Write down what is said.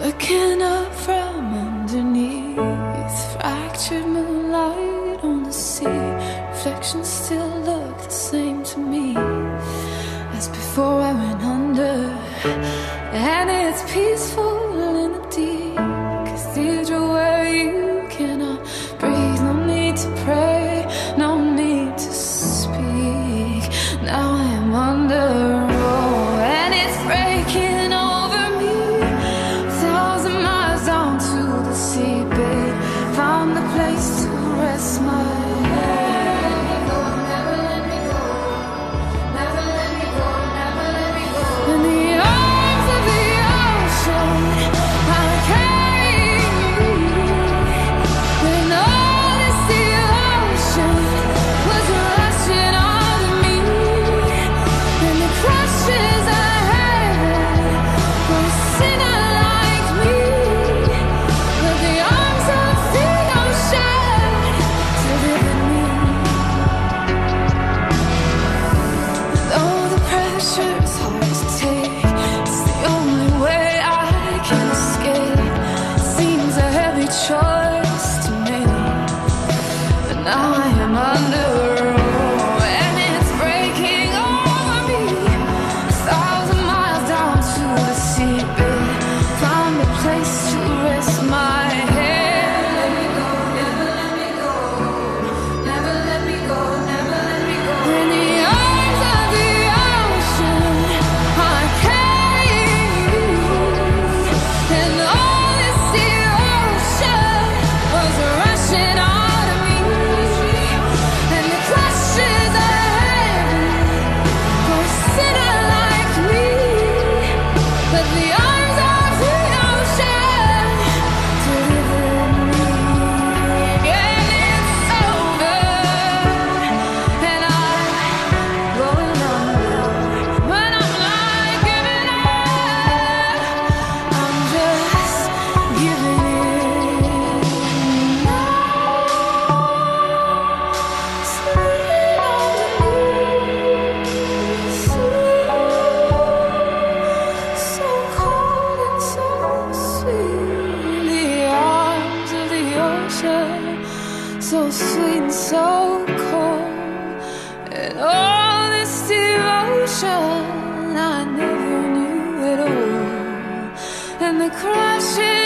Looking up from underneath, fractured moonlight on the sea. Reflections still look the same to me as before I went under. And it's peaceful in the deep cathedral where you cannot breathe. No need to pray, no need to speak. Now I'm under, and it's breaking over me. 1,000 miles down to the seabed, found a place to rest my head. Never let me go, never let me go, never let me go. In the arms of the ocean, I carry you. When all this devotion was rushing on me, and the crushes I had for a sinner like me, but the arms of the ocean delivered me. Though the pressure's hard to take, it's the only way I can escape. Seems a heavy choice to make, but now I am under, and it's breaking over me. 1,000 miles down to the seabed, found a place to rest my head. Never let me go, never let me go, never let me go. In the arms of the ocean, I carry you, and all this devotion was rushing out of me, and the crushes I had for a sinner like me, but the arms of the ocean delivered me. And it's over, and I'm going under, but I'm not giving up. I'm just giving in now. Sleeping underneath, so cold and so sweet. The arms of the ocean, so sweet and so cold. And all this devotion I never knew at all. And the crashes